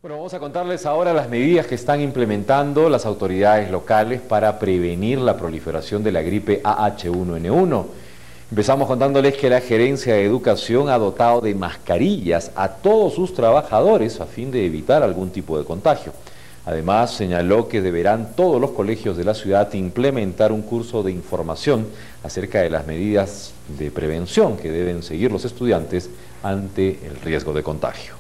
Bueno, vamos a contarles ahora las medidas que están implementando las autoridades locales para prevenir la proliferación de la gripe AH1N1. Empezamos contándoles que la Gerencia de Educación ha dotado de mascarillas a todos sus trabajadores a fin de evitar algún tipo de contagio. Además, señaló que deberán todos los colegios de la ciudad implementar un curso de información acerca de las medidas de prevención que deben seguir los estudiantes ante el riesgo de contagio.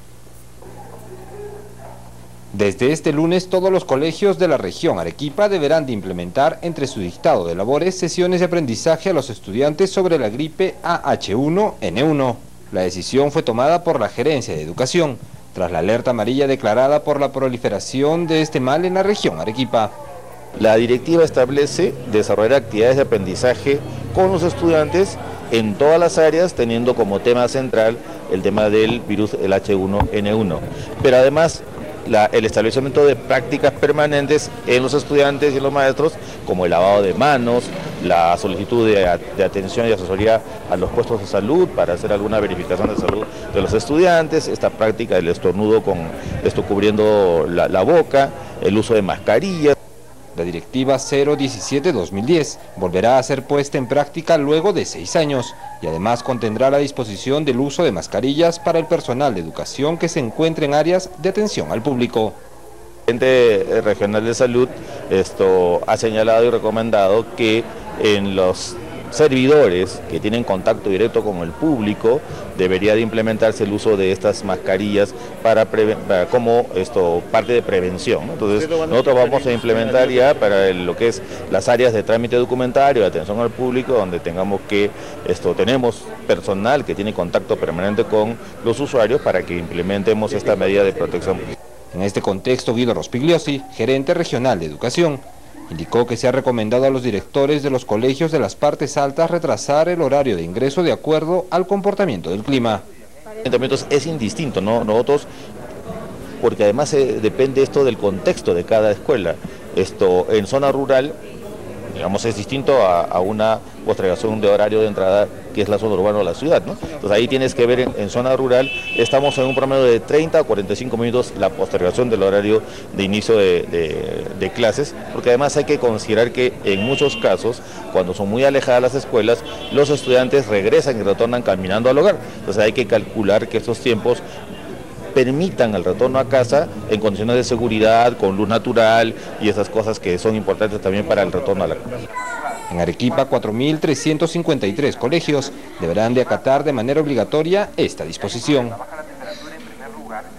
Desde este lunes, todos los colegios de la región Arequipa deberán de implementar entre su dictado de labores sesiones de aprendizaje a los estudiantes sobre la gripe AH1N1. La decisión fue tomada por la Gerencia de Educación, tras la alerta amarilla declarada por la proliferación de este mal en la región Arequipa. La directiva establece desarrollar actividades de aprendizaje con los estudiantes en todas las áreas, teniendo como tema central el tema del virus, el H1N1. Pero además, el establecimiento de prácticas permanentes en los estudiantes y en los maestros, como el lavado de manos, la solicitud de atención y asesoría a los puestos de salud para hacer alguna verificación de salud de los estudiantes, esta práctica del estornudo con esto cubriendo la boca, el uso de mascarillas. La Directiva 017-2010 volverá a ser puesta en práctica luego de 6 años y además contendrá la disposición del uso de mascarillas para el personal de educación que se encuentre en áreas de atención al público. El Ente Regional de Salud ha señalado y recomendado que en los servidores que tienen contacto directo con el público debería de implementarse el uso de estas mascarillas como parte de prevención, ¿no? Entonces nosotros vamos a implementar ya para lo que es las áreas de trámite documentario, de atención al público, donde tenemos personal que tiene contacto permanente con los usuarios para que implementemos esta medida de protección. En este contexto, Guido Rospigliosi, gerente regional de educación, indicó que se ha recomendado a los directores de los colegios de las partes altas retrasar el horario de ingreso de acuerdo al comportamiento del clima. Es indistinto, ¿no? Nosotros, porque además depende esto del contexto de cada escuela. En zona rural, digamos, es distinto a una postergación de horario de entrada que es la zona urbana de la ciudad, ¿no? Entonces ahí tienes que ver en zona rural, estamos en un promedio de 30 a 45 minutos la postergación del horario de inicio de clases, porque además hay que considerar que en muchos casos, cuando son muy alejadas las escuelas, los estudiantes regresan y retornan caminando al hogar. Entonces hay que calcular que estos tiempos permitan el retorno a casa en condiciones de seguridad, con luz natural y esas cosas que son importantes también para el retorno a la casa. En Arequipa, 4.353 colegios deberán de acatar de manera obligatoria esta disposición.